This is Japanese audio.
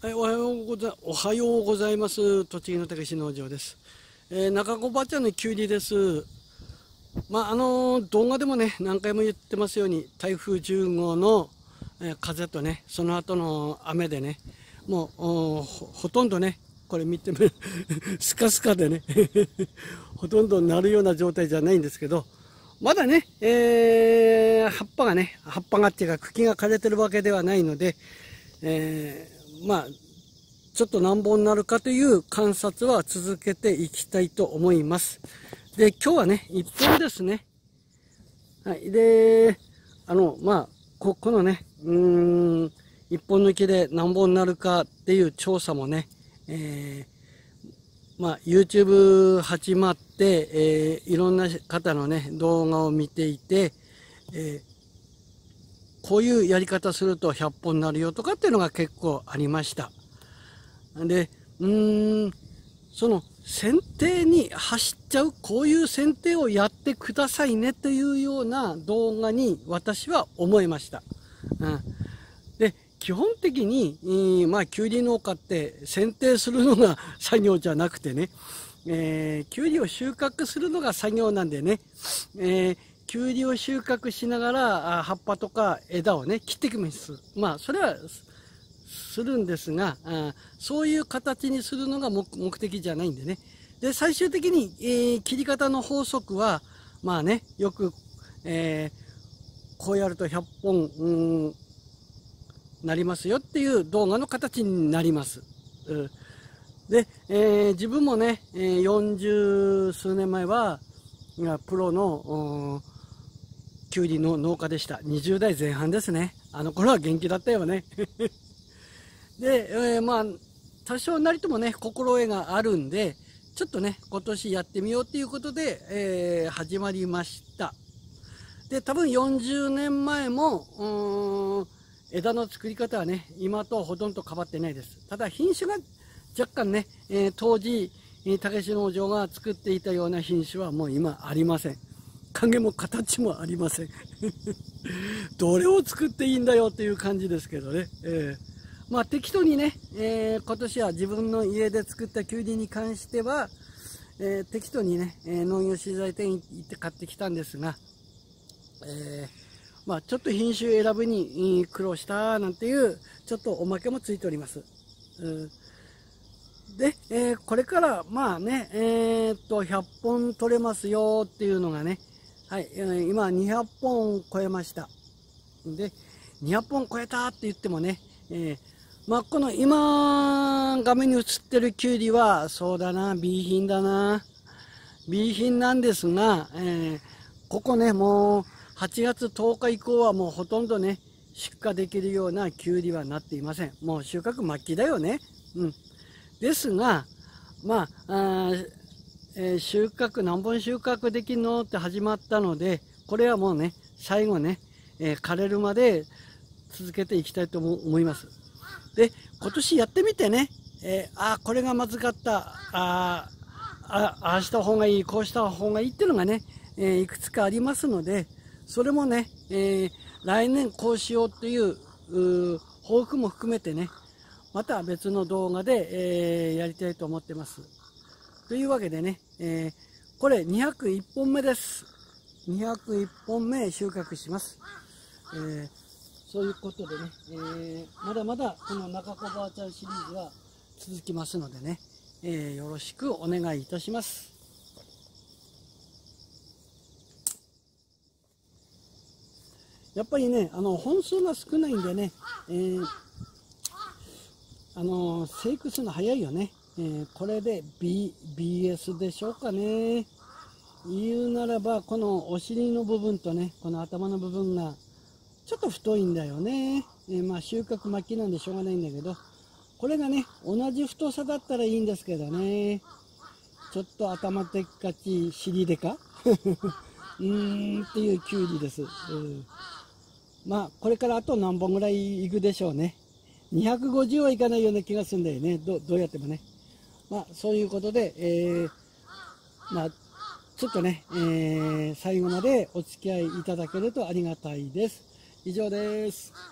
はい、おはようございます。栃木のたけし農場です。中子ばあちゃんのきゅうりです。動画でもね、何回も言ってますように、台風10号の、風とね、その後の雨でね、もうほとんどね、これ見てみるスカスカでねほとんどなるような状態じゃないんですけど、まだね、葉っぱがっていうか茎が枯れてるわけではないので、ちょっと何本になるかという観察は続けていきたいと思います。で、今日はね、一本ですね。はい。で、このね、一本の木で何本になるかっていう調査もね、YouTube 始まって、いろんな方のね、動画を見ていて、こういうやり方すると100本になるよとかっていうのが結構ありました。で、その剪定に走っちゃう、こういう剪定をやってくださいねというような動画に私は思いました。で、基本的に、きゅうり農家って剪定するのが作業じゃなくてね、きゅうりを収穫するのが作業なんでね、きゅうりを収穫しながら葉っぱとか枝をね、切っていきます。それはするんですが、そういう形にするのが目的じゃないんでね。で、最終的に、切り方の法則は、よく、こうやると100本、なりますよっていう動画の形になります。で、自分もね、40数年前は、プロのきゅうりの農家でした。20代前半ですね。あの頃は元気だったよね。で、多少なりともね、心得があるんで、ちょっとね、今年やってみようっていうことで、始まりました。で、多分40年前も、枝の作り方はね、今とほとんど変わってないです。ただ品種が若干ね、当時、たけし農場が作っていたような品種はもう今ありません。影も形もありません。どれを作っていいんだよっていう感じですけどね。適当にね、今年は自分の家で作ったきゅうりに関しては、適当にね、農業資材店に行って買ってきたんですが、ちょっと品種選ぶに苦労したなんていうちょっとおまけもついております。で、これから100本取れますよっていうのがね、はい、今200本超えました。で、200本超えたって言ってもね、この今画面に映ってるきゅうりはそうだな、 B 品だな、 B 品なんですが、ここね、もう8月10日以降はもうほとんどね、出荷できるようなきゅうりはなっていません。もう収穫末期だよね。ですが、収穫、何本収穫できるのって始まったので、これはもうね、最後ね、枯れるまで続けていきたいと思います。で、今年やってみてね、これがまずかった、ああした方がいい、こうした方がいいっていうのがね、いくつかありますので、それもね、来年こうしようっていう抱負も含めてね、また別の動画で、やりたいと思ってます。というわけでね、これ201本目です。201本目収穫します。そういうことでね、まだまだこの中子ばあちゃんシリーズは続きますのでね、よろしくお願いいたします。やっぱりね、本数が少ないんでね、生育するの早いよね。これで、BS でしょうかね。言うならば、このお尻の部分とね、この頭の部分がちょっと太いんだよね。収穫末期なんでしょうがないんだけど、これがね、同じ太さだったらいいんですけどね。ちょっと頭でっかち、尻でかっていうきゅうりです。これからあと何本ぐらいいくでしょうね。250はいかないような気がするんだよね。どうやってもね。そういうことで、ちょっとね、最後までお付き合いいただけるとありがたいです。以上です。